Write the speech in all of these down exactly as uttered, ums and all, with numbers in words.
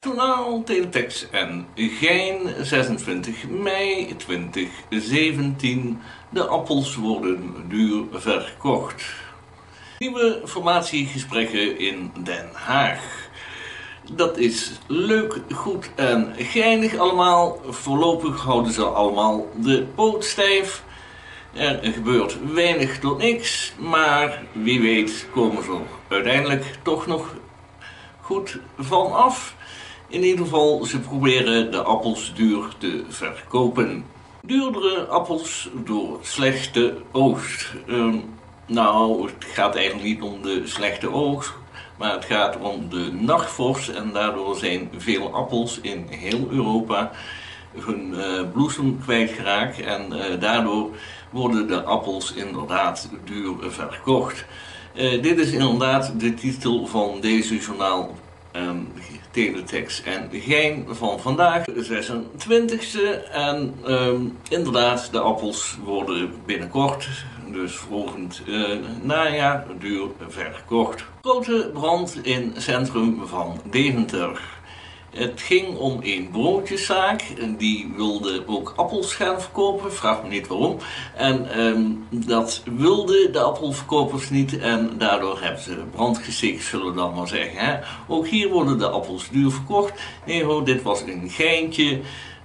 Journaal Teletext en Gein, zesentwintig mei twintig zeventien. De appels worden duur verkocht. Nieuwe formatiegesprekken in Den Haag. Dat is leuk, goed en geinig allemaal. Voorlopig houden ze allemaal de poot stijf. Er gebeurt weinig tot niks, maar wie weet komen ze er uiteindelijk toch nog goed van af. In ieder geval, ze proberen de appels duur te verkopen. Duurdere appels door slechte oogst. Uh, nou, het gaat eigenlijk niet om de slechte oogst, maar het gaat om de nachtvorst. En daardoor zijn veel appels in heel Europa hun uh, bloesem kwijtgeraakt. En uh, daardoor worden de appels inderdaad duur verkocht. Uh, dit is inderdaad de titel van deze journaal. Um, Teletext en Gein van vandaag, de zesentwintigste. En um, inderdaad, de appels worden binnenkort, dus volgend uh, najaar, duur verkocht. Grote brand in het centrum van Deventer. Het ging om een broodjeszaak, die wilde ook appels gaan verkopen, vraag me niet waarom. En um, dat wilden de appelverkopers niet en daardoor hebben ze brand gesticht, zullen we dan maar zeggen. Hè? Ook hier worden de appels duur verkocht. Nee hoor, dit was een geintje.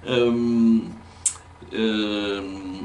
Um, uh,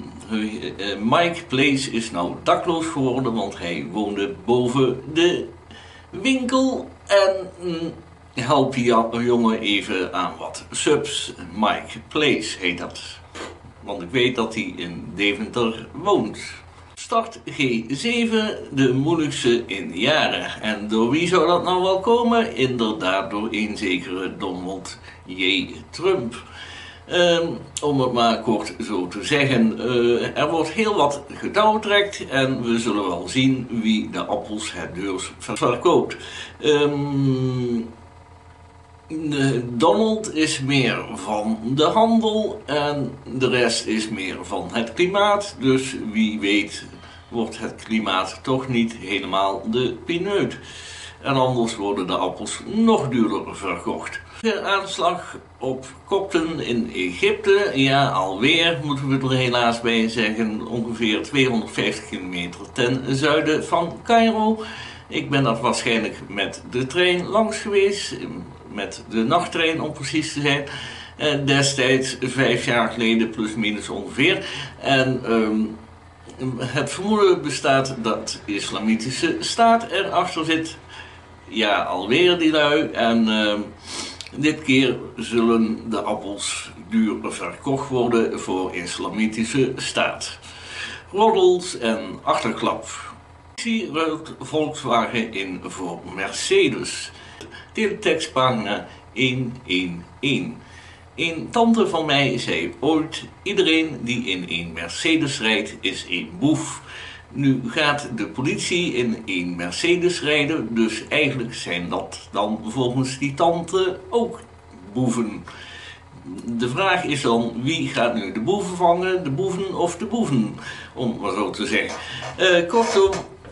uh, Mike Place is nou dakloos geworden, want hij woonde boven de winkel en... Mm, help die jongen even aan wat subs. Mike Place heet dat. Want ik weet dat hij in Deventer woont. Start G zeven, de moeilijkste in jaren. En door wie zou dat nou wel komen? Inderdaad door een zekere Donald J. Trump. Um, om het maar kort zo te zeggen. Uh, er wordt heel wat getouwtrekt en we zullen wel zien wie de appels het duurst verkoopt. Um, Donald is meer van de handel en de rest is meer van het klimaat. Dus wie weet wordt het klimaat toch niet helemaal de pineut. En anders worden de appels nog duurder verkocht. De aanslag op kopten in Egypte, ja alweer moeten we er helaas bij zeggen, ongeveer tweehonderdvijftig kilometer ten zuiden van Cairo. Ik ben dat waarschijnlijk met de trein langs geweest, met de nachttrein om precies te zijn, eh, destijds vijf jaar geleden plus minus ongeveer. En um, het vermoeden bestaat dat de islamitische staat erachter zit. Ja, alweer die lui. En uh, dit keer zullen de appels duur verkocht worden voor islamitische staat. Roddels en achterklap. Zie ruilt Volkswagen in voor Mercedes. Teletext pagina honderdéén. Een tante van mij zei ooit: iedereen die in een Mercedes rijdt is een boef. Nu gaat de politie in een Mercedes rijden, dus eigenlijk zijn dat dan volgens die tante ook boeven. De vraag is dan, wie gaat nu de boeven vangen, de boeven of de boeven, om maar zo te zeggen. Uh, kortom,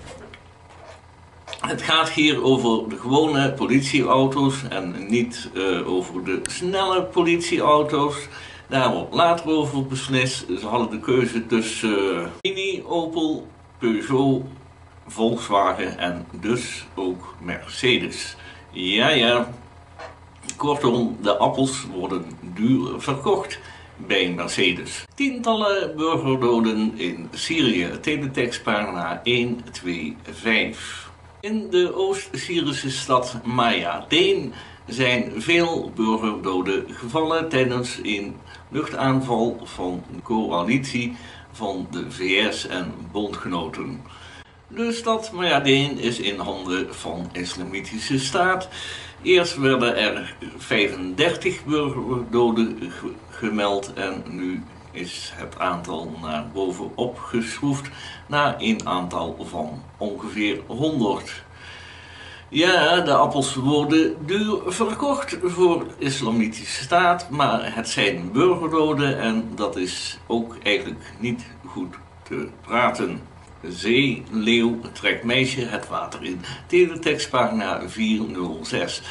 het gaat hier over de gewone politieauto's en niet uh, over de snelle politieauto's. Daar wordt later over beslist. Ze hadden de keuze tussen uh, Mini, Opel, Peugeot, Volkswagen en dus ook Mercedes. Ja, ja. Kortom, de appels worden duur verkocht bij Mercedes. Tientallen burgerdoden in Syrië. Teletext pagina honderdvijfenveertig. In de Oost-Syrische stad Mayadeen zijn veel burgerdoden gevallen tijdens een luchtaanval van een coalitie van de V S en bondgenoten. De stad Mayadeen is in handen van de islamitische staat. Eerst werden er vijfendertig burgerdoden gemeld en nu is het aantal naar boven opgeschroefd naar een aantal van ongeveer honderd. Ja, de appels worden duur verkocht voor de islamitische staat, maar het zijn burgerdoden en dat is ook eigenlijk niet goed te praten. Zee, leeuw, trekt meisje het water in. Teletext pagina vierhonderdzes.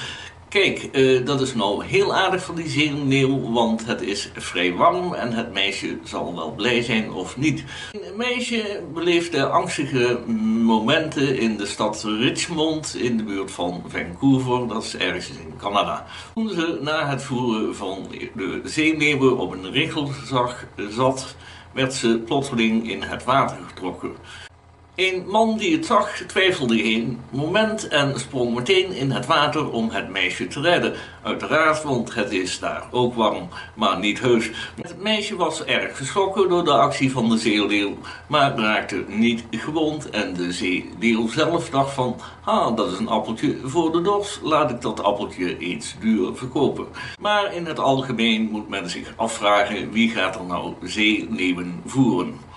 Kijk, uh, dat is nou heel aardig van die zeeleeuw, want het is vrij warm en het meisje zal wel blij zijn of niet. Een meisje beleefde angstige momenten in de stad Richmond in de buurt van Vancouver, dat is ergens in Canada. Toen ze na het voeren van de zeeleeuwen op een riggelzag zat, werd ze plotseling in het water getrokken. Een man die het zag twijfelde geen moment en sprong meteen in het water om het meisje te redden. Uiteraard, want het is daar ook warm, maar niet heus. Het meisje was erg geschrokken door de actie van de zeeleeuw, maar raakte niet gewond en de zeeleeuw zelf dacht van, ah, dat is een appeltje voor de dorst, laat ik dat appeltje iets duur verkopen. Maar in het algemeen moet men zich afvragen, wie gaat er nou zeeleeuwen voeren?